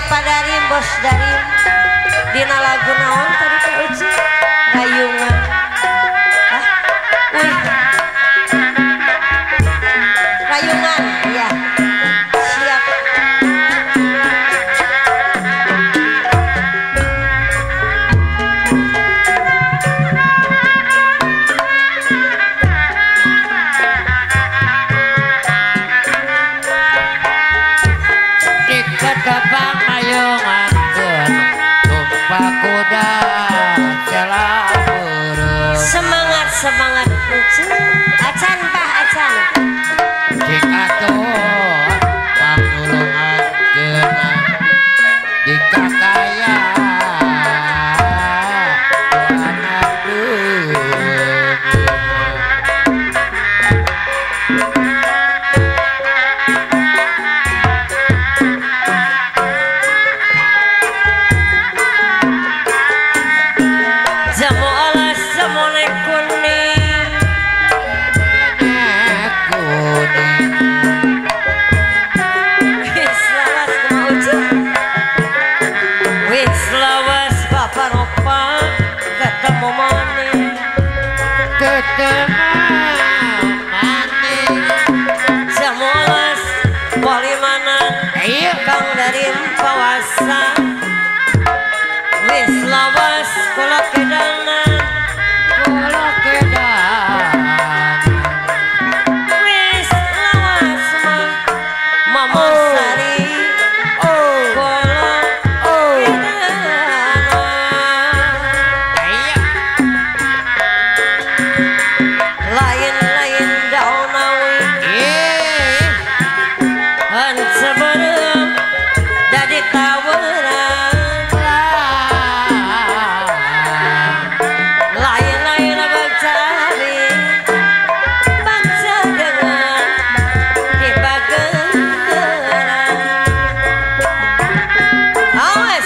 Pak Darim, Bos Darim. Dina lagu naon tadi Kak Uci? Rayungan. Hah? Wih. Rayungan, ya. Siap. Ketebak mayungan tumpah kuda celah burung. Semangat semangat Uci. Acan Pak Acan. Cik atuh pangulungan geuna di kakaya anak dulur. Jamu alas jamu nek kuning. Wis lawas kumaha Uci? Wis lawas Bapak Ropa ketemu maneh. Jamu alas Polimanan Kang Darim Pawasa. Wis lawas kula kedanan. Wis lawas Mama Sari. Kula kedanan. Lain-lain daun awi sebelum jadi tawuran. Lain-lain bercari bangsa dengan dibageran. Awas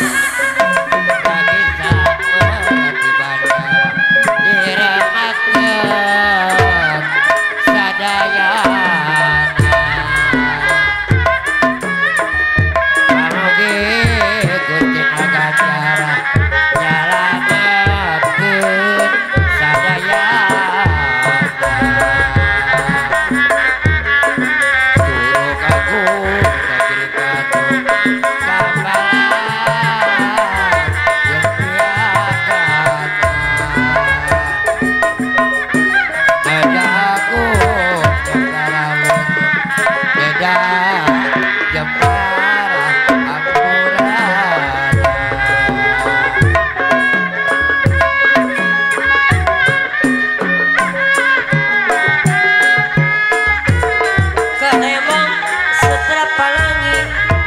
Kademong Sutra Palangi.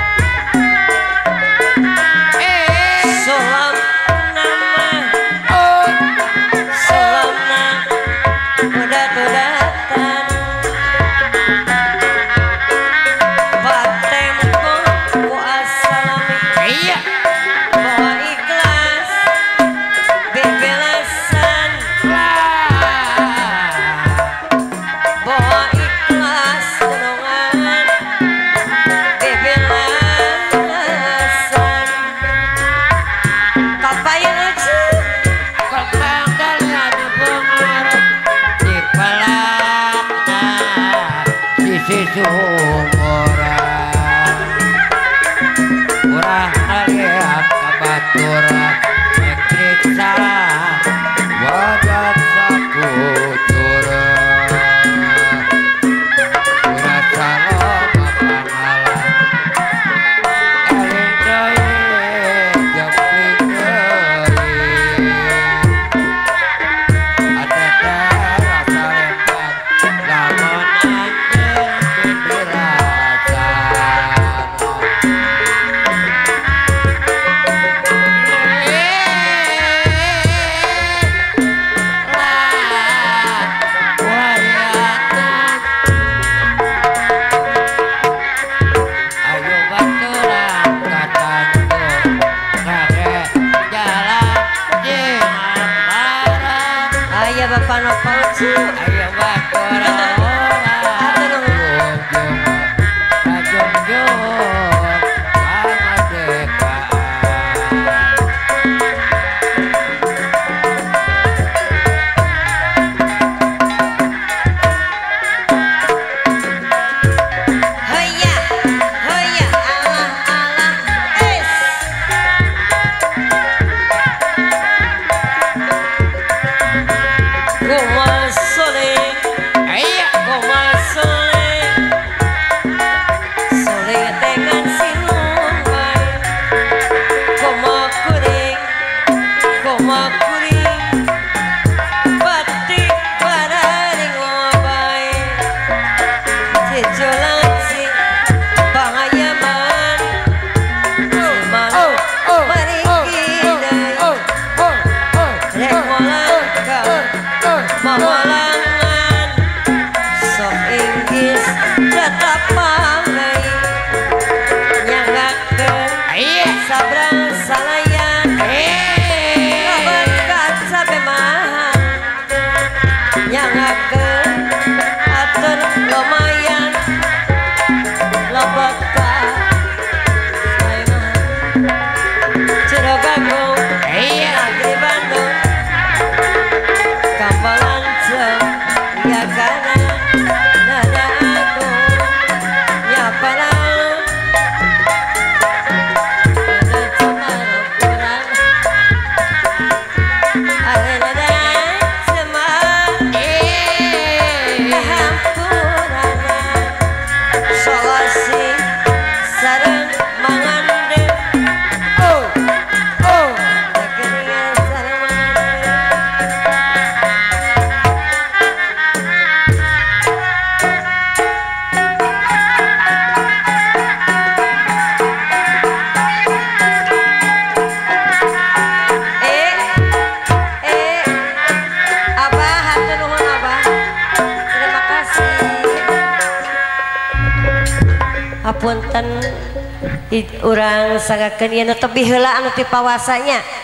Sulam nama Sulamna udat-udatan. Pak Tempo ku assalami. Bawa ikhlas bebelasan. Bawa ikhlas gunungan bebelasan. Kapayan Uci? Sisi sumuran urah ngaliat kabatura mekriksa wajan sakutura urah salom pangalan eling deui jepling deui ada rasa lempat lamun anjeun Bapak Nopauci. Ayo batur. Jom ngapunten urang sanggakeun ieu nu tebih heula anu ti pawasanya